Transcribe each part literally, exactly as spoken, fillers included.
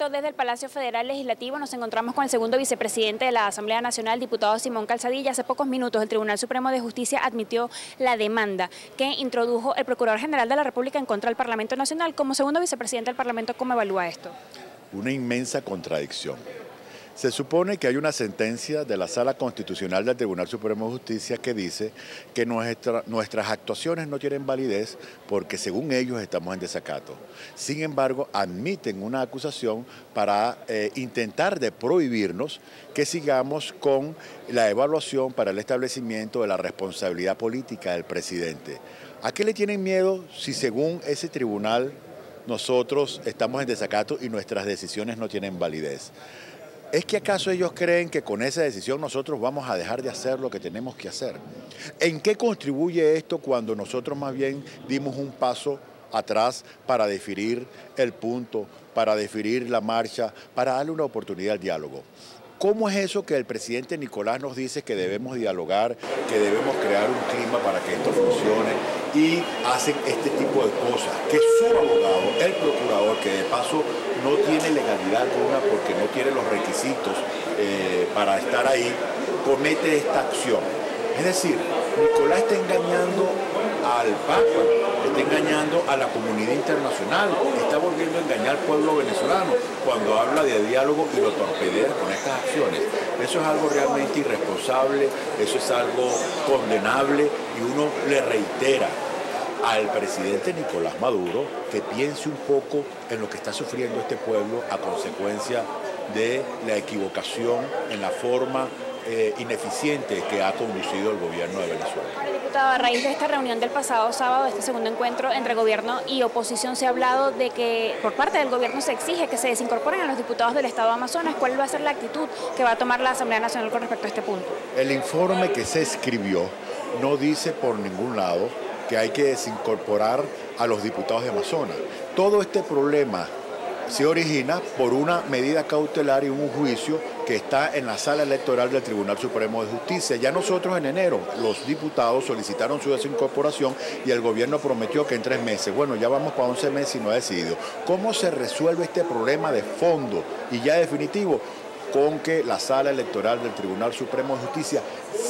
enviado desde el Palacio Federal Legislativo. Nos encontramos con el segundo vicepresidente de la Asamblea Nacional, diputado Simón Calzadilla. Hace pocos minutos el Tribunal Supremo de Justicia admitió la demanda que introdujo el Procurador General de la República en contra del Parlamento Nacional. Como segundo vicepresidente del Parlamento, ¿cómo evalúa esto? Una inmensa contradicción. Se supone que hay una sentencia de la Sala Constitucional del Tribunal Supremo de Justicia que dice que nuestra, nuestras actuaciones no tienen validez porque según ellos estamos en desacato. Sin embargo, admiten una acusación para eh, intentar de prohibirnos que sigamos con la evaluación para el establecimiento de la responsabilidad política del presidente. ¿A qué le tienen miedo si según ese tribunal nosotros estamos en desacato y nuestras decisiones no tienen validez? ¿Es que acaso ellos creen que con esa decisión nosotros vamos a dejar de hacer lo que tenemos que hacer? ¿En qué contribuye esto cuando nosotros más bien dimos un paso atrás para definir el punto, para definir la marcha, para darle una oportunidad al diálogo? ¿Cómo es eso que el presidente Nicolás nos dice que debemos dialogar, que debemos crear un clima para que esto funcione y hacen este tipo de cosas? Que su abogado, el procurador, que de paso no tiene legalidad alguna porque no tiene los requisitos eh, para estar ahí, comete esta acción. Es decir, Nicolás está engañando al Papa, está engañando a la comunidad internacional, está volviendo a engañar al pueblo venezolano cuando habla de diálogo y lo torpedea con estas acciones. Eso es algo realmente irresponsable, eso es algo condenable y uno le reitera al presidente Nicolás Maduro que piense un poco en lo que está sufriendo este pueblo a consecuencia de la equivocación en la forma eh, ineficiente que ha conducido el gobierno de Venezuela. Ahora, diputado, a raíz de esta reunión del pasado sábado, este segundo encuentro entre gobierno y oposición, se ha hablado de que por parte del gobierno se exige que se desincorporen a los diputados del Estado Amazonas. ¿Cuál va a ser la actitud que va a tomar la Asamblea Nacional con respecto a este punto? El informe que se escribió no dice por ningún lado que hay que desincorporar a los diputados de Amazonas. Todo este problema se origina por una medida cautelar y un juicio que está en la sala electoral del Tribunal Supremo de Justicia. Ya nosotros en enero, los diputados solicitaron su desincorporación y el gobierno prometió que en tres meses. Bueno, ya vamos para once meses y no ha decidido. ¿Cómo se resuelve este problema de fondo y ya definitivo? Con que la sala electoral del Tribunal Supremo de Justicia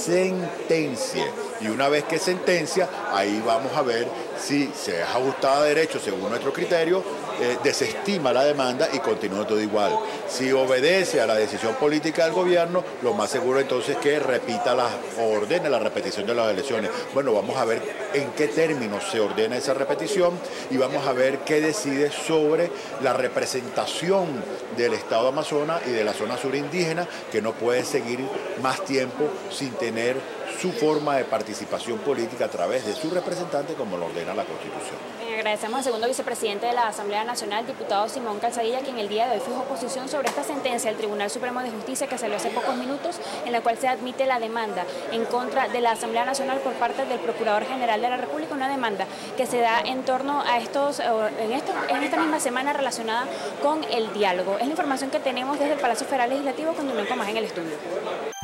sentencie. Y una vez que sentencia, ahí vamos a ver si se es ajustada a derecho según nuestro criterio, eh, desestima la demanda y continúa todo igual. Si obedece a la decisión política del gobierno, lo más seguro entonces es que repita las órdenes, la repetición de las elecciones. Bueno, vamos a ver en qué términos se ordena esa repetición y vamos a ver qué decide sobre la representación del Estado Amazonas y de la zona sur indígena, que no puede seguir más tiempo sin tener su forma de participación política a través de su representante como lo ordena la Constitución. Bien, agradecemos al segundo vicepresidente de la Asamblea Nacional, diputado Simón Calzadilla, quien el día de hoy fijó posición sobre esta sentencia del Tribunal Supremo de Justicia que salió hace pocos minutos, en la cual se admite la demanda en contra de la Asamblea Nacional por parte del Procurador General de la República, una demanda que se da en torno a estos, en, esto, en esta misma semana relacionada con el diálogo. Es la información que tenemos desde el Palacio Federal Legislativo. Continúen con más en el estudio.